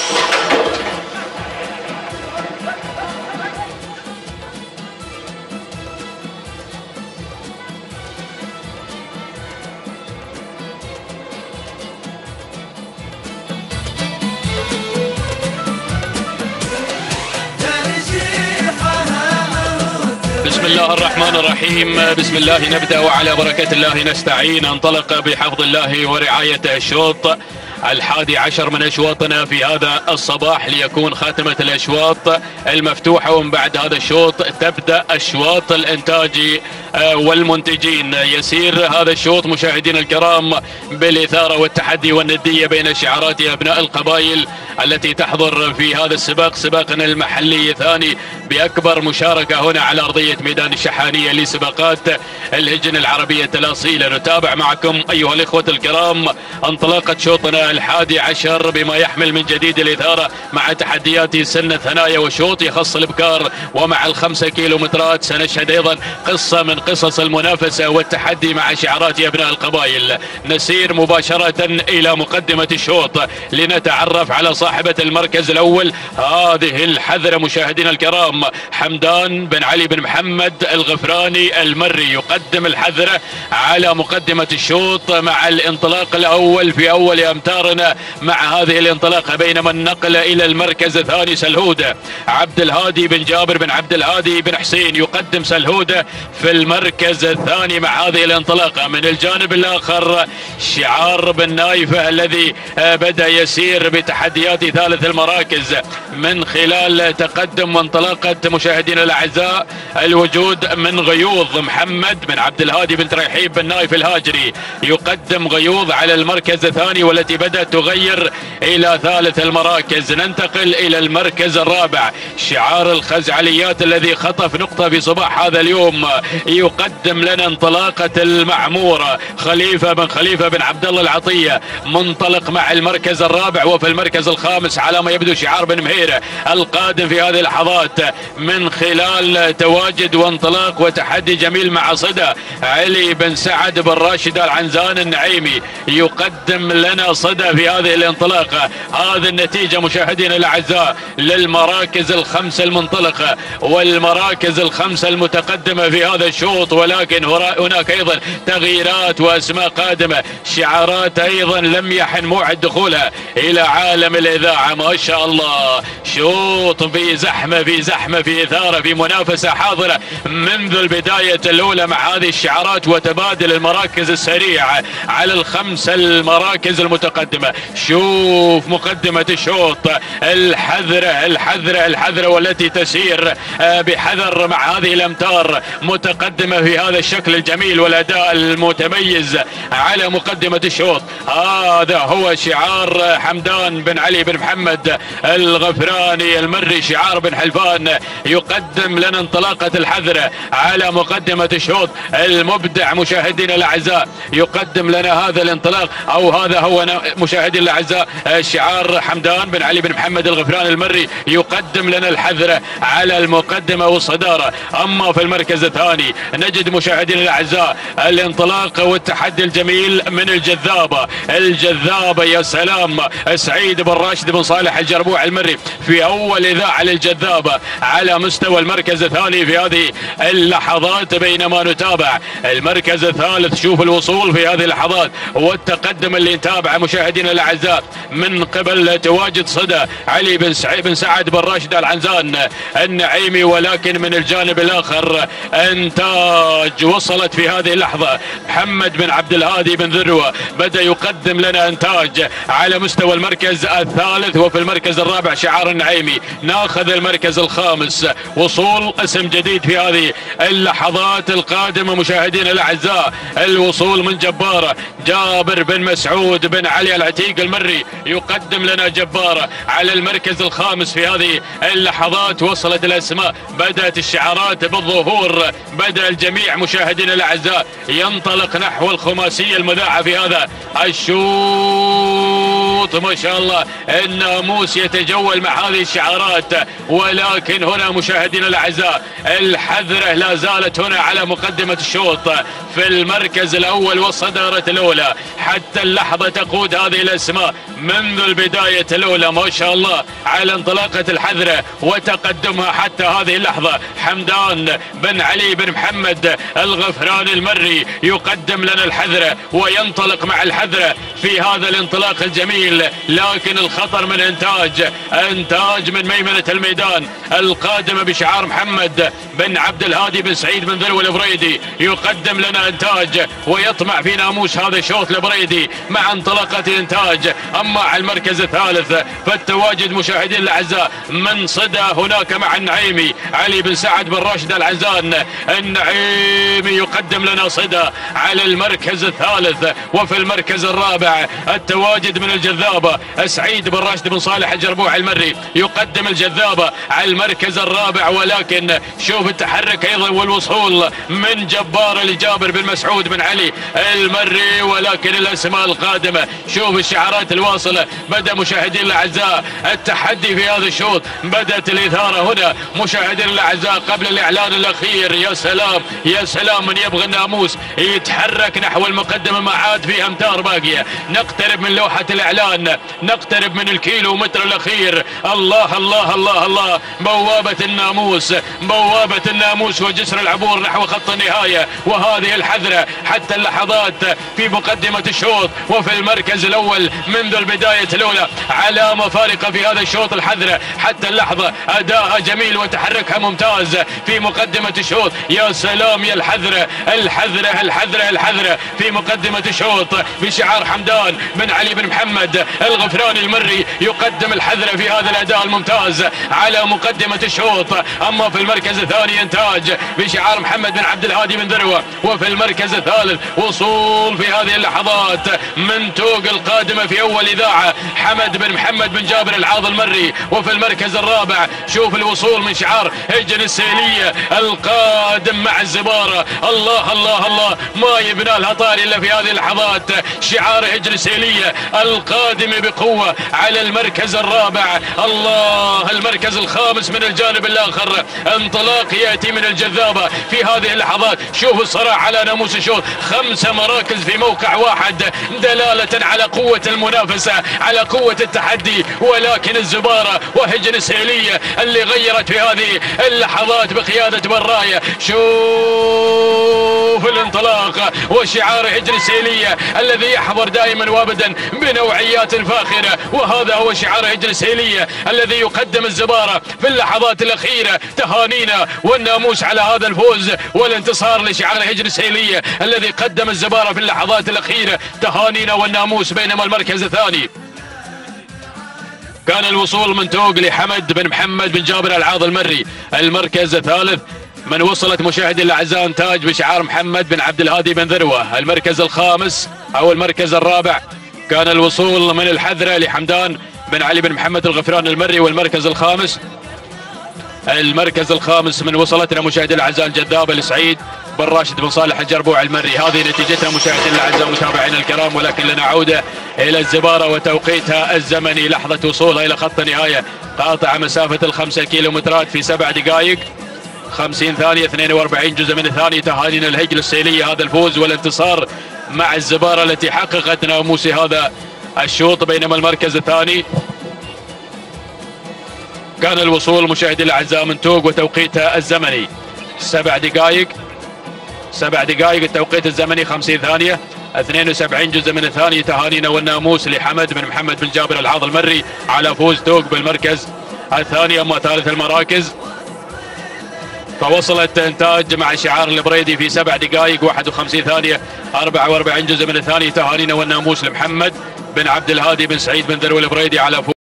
بسم الله الرحمن الرحيم. بسم الله نبدأ وعلى بركة الله نستعين. انطلق بحفظ الله ورعايته الشوط 11 من أشواطنا في هذا الصباح ليكون خاتمة الأشواط المفتوحة، ومن بعد هذا الشوط تبدأ أشواط الإنتاج والمنتجين. يسير هذا الشوط مشاهدينا الكرام بالإثارة والتحدي والندية بين شعارات أبناء القبائل التي تحضر في هذا السباق، سباقنا المحلي ثاني بأكبر مشاركة هنا على أرضية ميدان الشحانية لسباقات الهجن العربية الأصيلة. نتابع معكم أيها الإخوة الكرام انطلاقة شوطنا 11 بما يحمل من جديد الإثارة مع تحديات سن الثنايا وشوط يخص الإبكار، ومع ال5 كيلومترات سنشهد أيضا قصة من قصص المنافسة والتحدي مع شعارات أبناء القبائل. نسير مباشرة إلى مقدمة الشوط لنتعرف على صاحبة المركز الأول. هذه الحذرة مشاهدينا الكرام حمدان بن علي بن محمد الغفراني المري يقدم الحذرة على مقدمة الشوط مع الانطلاق الأول في أول أمتارنا مع هذه الانطلاقة، بينما النقل إلى المركز الثاني سلهودة عبد الهادي بن جابر بن عبد الهادي بن حسين يقدم سلهودة في المركز الثاني مع هذه الانطلاقة. من الجانب الآخر شعار بن نايفة الذي بدأ يسير بتحديات ثالث المراكز من خلال تقدم وانطلاقة مشاهدينا الأعزاء الوجود من غيوض محمد بن عبد الهادي بن ترحيب بن نايف الهاجري يقدم غيوض على المركز الثاني، والتي بدأت تغير إلى ثالث المراكز. ننتقل إلى المركز الرابع شعار الخزعليات الذي خطف نقطة في صباح هذا اليوم يقدم لنا انطلاقة المعمورة خليفة بن عبد الله العطية منطلق مع المركز الرابع، وفي المركز الخامس على ما يبدو شعار بن مهيرة القادم في هذه اللحظات من خلال تواجد وانطلاق وتحدي جميل مع صدى علي بن سعد بن راشد العنزان النعيمي يقدم لنا صدى في هذه الانطلاقة. هذه النتيجة مشاهدينا الأعزاء للمراكز الخمسة المنطلقة والمراكز الخمسة المتقدمة في هذا الشوط، ولكن هناك أيضا تغييرات وأسماء قادمة، شعارات أيضا لم يحن موعد دخولها إلى عالم الإذاعة. ما شاء الله شوط في زحمة في إثارة في منافسة حاضرة منذ البداية الأولى مع هذه الشعارات وتبادل المراكز السريع على الخمسة المراكز المتقدمة. شوف مقدمة الشوط الحذرة والتي تسير بحذر مع هذه الأمتار متقدمة في هذا الشكل الجميل والأداء المتميز على مقدمة الشوط. هذا هو شعار حمدان بن علي بن محمد الغفراني المري شعار بن حلفان يقدم لنا انطلاقة الحذرة على مقدمة الشوط. المبدع مشاهدينا الأعزاء يقدم لنا هذا الانطلاق، أو هذا هو مشاهدينا الأعزاء شعار حمدان بن علي بن محمد الغفراني المري يقدم لنا الحذرة على المقدمة والصدارة. أما في المركز الثاني نجد مشاهدينا الأعزاء الانطلاق والتحدي الجميل من الجذابة يا سلام سعيد بن راشد بن صالح الجربوع المري في أول إذاعة للجذابة على مستوى المركز الثاني في هذه اللحظات، بينما نتابع المركز الثالث. شوف الوصول في هذه اللحظات والتقدم اللي نتابعه مشاهدينا الأعزاء من قبل تواجد صدى علي بن سعد بن راشد العنزان النعيمي، ولكن من الجانب الآخر انتاج وصلت في هذه اللحظة محمد بن عبد الهادي بن ذروة بدأ يقدم لنا انتاج على مستوى المركز الثالث، وفي المركز الرابع شعار النعيمي. ناخذ المركز الخامس وصول اسم جديد في هذه اللحظات القادمة مشاهدينا الأعزاء، الوصول من جبارة جابر بن مسعود بن علي العتيق المري يقدم لنا جبارة على المركز الخامس في هذه اللحظات. وصلت الأسماء، بدأت الشعارات بالظهور، بدأ الجميع مشاهدينا الأعزاء ينطلق نحو الخماسية المذاعة في هذا الشوط. الشوط ما شاء الله الناموس يتجول مع هذه الشعارات، ولكن هنا مشاهدينا الاعزاء الحذرة لا زالت هنا على مقدمة الشوط في المركز الاول والصدارة الاولى. حتى اللحظة تقود هذه الاسماء منذ البداية الاولى ما شاء الله على انطلاقة الحذرة وتقدمها حتى هذه اللحظة. حمدان بن علي بن محمد الغفراني المري يقدم لنا الحذرة وينطلق مع الحذرة في هذا الانطلاق الجميل، لكن الخطر من انتاج من ميمنة الميدان القادمة بشعار محمد بن عبد الهادي بن سعيد بن ذروة البريدي يقدم لنا انتاج ويطمع في ناموس هذا الشوط البريدي مع انطلاقة انتاج. اما على المركز الثالث فالتواجد مشاهدين الاعزاء من صدى هناك مع النعيمي علي بن سعد بن راشد العزان. النعيمي يقدم لنا صدى على المركز الثالث. وفي المركز الرابع التواجد من الجذابة سعيد بن راشد بن صالح الجربوع المري يقدم الجذابة على المركز الرابع. ولكن شوف التحرك ايضا والوصول من جبار لجابر بن مسعود بن علي المري. ولكن الاسماء القادمة شوف الشعارات الواصلة. بدأ مشاهدين الاعزاء التحدي في هذا الشوط، بدأت الاثارة هنا مشاهدين الاعزاء قبل الاعلان الاخير. يا سلام يا سلام، من يبغى الناموس يتحرك نحو المقدمة ما عاد في امتار باقية. نقترب من لوحة الاعلان، نقترب من الكيلو متر الاخير. الله الله الله الله، بوابة الناموس، بوابة الناموس وجسر العبور نحو خط النهاية. وهذه الحذرة حتى اللحظات في مقدمة الشوط وفي المركز الاول منذ البداية الاولى. علامة فارقة في هذا الشوط الحذرة حتى اللحظة، اداءها جميل وتحركها ممتاز في مقدمة الشوط. يا سلام يا الحذرة الحذرة الحذرة الحذرة في مقدمة الشوط بشعار حمدان بن علي بن محمد الغفراني المري يقدم الحذرة في هذا الاداء الممتاز على مقدمة الشوط. اما في المركز الثاني انتاج بشعار محمد بن عبد الهادي بن ذروة. وفي المركز الثالث وصول في هذه اللحظات من توق القادمة في اول اذاعة حمد بن محمد بن جابر العاض المري. وفي المركز الرابع شوف الوصول من شعار هجن السيلية القادم مع الزبارة. الله الله الله، ما يبنى لها طاري الا في هذه اللحظات شعار هجن السيلية القادم بقوة على المركز الرابع. الله، المركز الخامس من الجانب الاخر انطلاق ياتي من الجذابة في هذه اللحظات. شوف الصراع على ناموس الشوط، 5 مراكز في موقع واحد دلالة على قوة المنافسة على قوة التحدي. ولكن الزبارة وهجن السيلية اللي غيرت في هذه اللحظات بقيادة براية. شوف الانطلاق وشعار هجن السيلية الذي يحضر دائما وابدا بنوعيات فاخرة، وهذا هو شعار هجن السيلية الذي يقدم الزبارة في اللحظات الأخيرة. تهانينا والناموس على هذا الفوز والانتصار لشعار هجن السيلية الذي قدم الزبارة في اللحظات الأخيرة. تهانينا والناموس. بينما المركز الثاني كان الوصول من توق لحمد بن محمد بن جابر العاض المري. المركز الثالث من وصلت مشاهدي الاعزاء انتاج بشعار محمد بن عبد الهادي بن ذروة. المركز الخامس او المركز الرابع كان الوصول من الحذرة لحمدان بن علي بن محمد الغفراني المري. والمركز الخامس من وصلتنا مشاهدي الاعزاء الجذابة لسعيد بن راشد بن صالح الجربوع المري. هذه نتيجتها مشاهدينا الاعزاء متابعينا الكرام. ولكن لنا عودة الى الزبارة وتوقيتها الزمني لحظة وصولها الى خط النهاية. قاطع مسافة 5 كيلومترات في 7 دقائق 50 ثانية 42 جزء من الثانية. تهانينا الهجن السيلية هذا الفوز والانتصار مع الزبارة التي حققت ناموس هذا الشوط. بينما المركز الثاني كان الوصول مشاهدي الاعزاء من توق وتوقيتها الزمني 7 دقائق التوقيت الزمني 50 ثانية 72 جزء من الثانية. تهانينا والناموس لحمد بن محمد بن جابر العاض المري على فوز توق بالمركز الثاني. اما ثالث المراكز فوصلت انتاج مع شعار البريدي في 7 دقائق 51 ثانية 44 جزء من الثانية. تهانينا والناموس لمحمد بن عبد الهادي بن سعيد بن ذروة البريدي على فوز